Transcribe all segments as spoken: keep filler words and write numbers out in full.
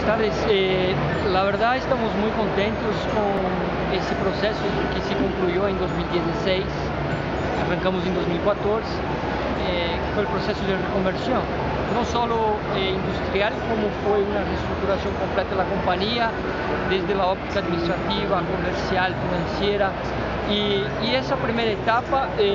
tardes. Eh, la verdad estamos muy contentos con ese proceso que se concluyó en dos mil dieciséis, arrancamos en dos mil catorce, eh, que fue el proceso de reconversión, no solo eh, industrial, como fue una reestructuración completa de la compañía, desde la óptica administrativa, comercial, financiera, y, y esa primera etapa eh,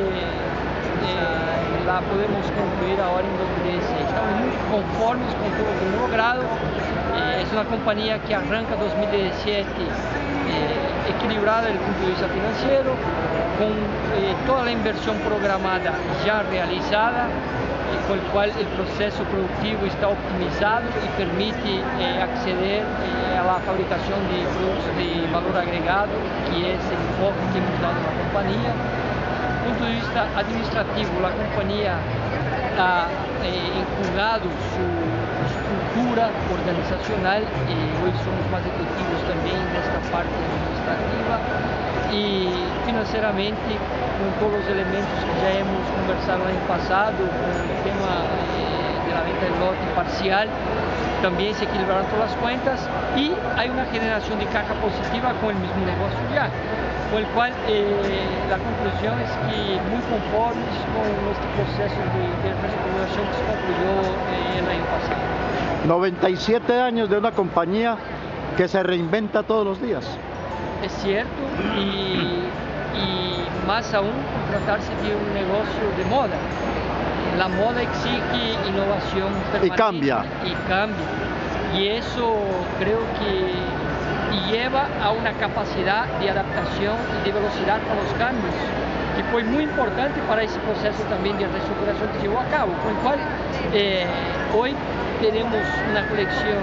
eh, la podemos concluir ahora en dos mil dieciséis. Estamos muy conformes con todo lo que hemos logrado. Eh, es una compañía que arranca dos mil diecisiete eh, equilibrada desde el punto de vista financiero, con eh, toda la inversión programada ya realizada, eh, con el cual el proceso productivo está optimizado y permite eh, acceder eh, a la fabricación de productos de valor agregado, que es el enfoque que hemos dado a la compañía. Desde el punto de vista administrativo, la compañía ha eh, enjugado su estructura organizacional y hoy somos más efectivos también en esta parte administrativa, y financieramente con todos los elementos que ya hemos conversado el año pasado, con el tema eh, de la venta del lote parcial, también se equilibraron todas las cuentas y hay una generación de caja positiva con el mismo negocio ya, con el cual eh, la conclusión es que muy conformes con este proceso de, de reestructuración que se concluyó eh, el año pasado. noventa y siete años de una compañía que se reinventa todos los días. Es cierto, y, y más aún tratarse de un negocio de moda. La moda exige innovación permanente Y cambia. Y cambia. Y eso creo que lleva a una capacidad de adaptación y de velocidad a los cambios, que fue muy importante para ese proceso también de reestructuración que se llevó a cabo, con el cual eh, hoy tenemos una colección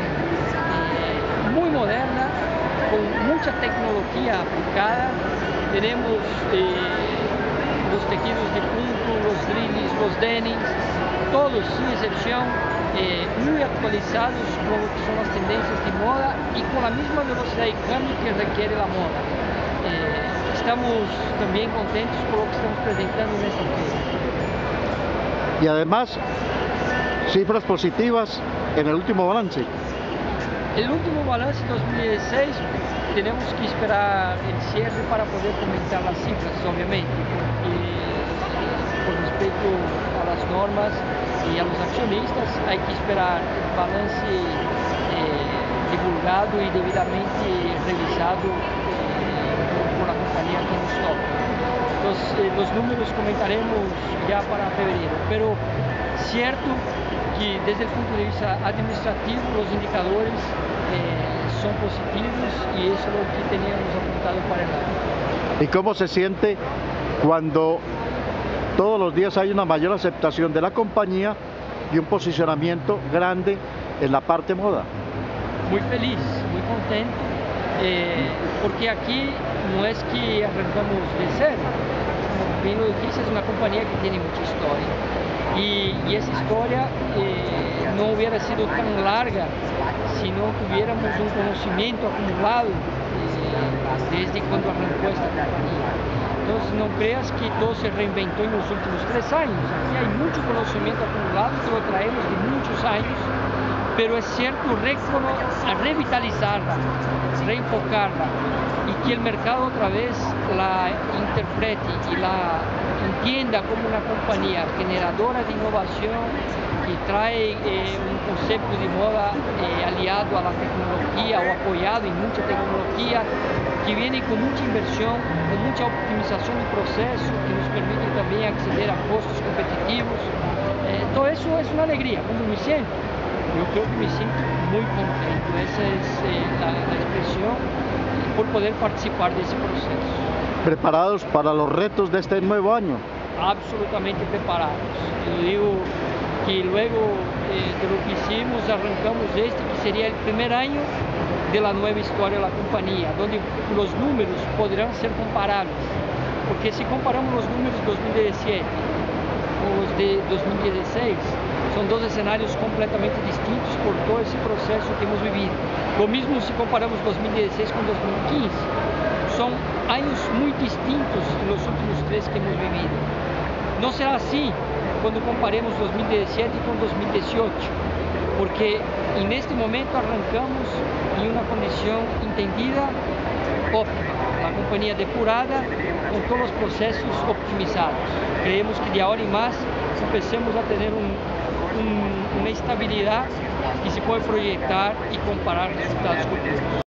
eh, muy moderna, con mucha tecnología aplicada. Tenemos eh, los tejidos de punto, los drills, los denims, todos sin excepción, eh, muy actualizados con lo que son las tendencias de moda y con la misma velocidad de cambio que requiere la moda. Eh, estamos también contentos por lo que estamos presentando en esta feria. Y además, cifras positivas en el último balance. El último balance de dos mil dieciséis, tenemos que esperar el cierre para poder comentar las cifras, obviamente, porque por respecto a las normas y a los accionistas hay que esperar el balance eh, divulgado y debidamente revisado eh, por la compañía que nos toca. Entonces, eh, los números comentaremos ya para febrero, pero cierto que desde el punto de vista administrativo los indicadores eh, son positivos y eso es lo que teníamos apuntado para el año. ¿Y cómo se siente cuando todos los días hay una mayor aceptación de la compañía y un posicionamiento grande en la parte moda? Muy feliz, muy contento, eh, porque aquí no es que arrancamos de cero, como bien lo dijiste, es una compañía que tiene mucha historia. Y, y esa historia eh, no hubiera sido tan larga si no tuviéramos un conocimiento acumulado eh, desde cuando arrancó esta compañía. Entonces no creas que todo se reinventó en los últimos tres años. Aquí hay mucho conocimiento acumulado que lo traemos de muchos años, pero es cierto revitalizarla, reenfocarla y que el mercado otra vez la interprete y la entienda como una compañía generadora de innovación que trae eh, un concepto de moda eh, aliado a la tecnología o apoyado en mucha tecnología, que viene con mucha inversión, con mucha optimización del proceso, que nos permite también acceder a costos competitivos. Eh, todo eso es una alegría, como me siento. Yo creo que me siento muy contento, esa es eh, la, la expresión, eh, por poder participar de ese proceso. ¿Preparados para los retos de este nuevo año? Absolutamente preparados. Yo digo que luego eh, de lo que hicimos, arrancamos este, que sería el primer año de la nueva historia de la compañía, donde los números podrán ser comparables. Porque si comparamos los números de dos mil diecisiete con los de dos mil dieciséis, son dos escenarios completamente distintos por todo ese proceso que hemos vivido. Lo mismo si comparamos dos mil dieciséis con dos mil quince. Son años muy distintos en los últimos tres que hemos vivido. No será así cuando comparemos dos mil diecisiete con dos mil dieciocho, porque E neste momento arrancamos em uma condição entendida óptima, a companhia depurada com todos os processos optimizados. Creemos que de agora em mais empecemos a ter um, um, uma estabilidade que se pode projetar e comparar resultados futuros.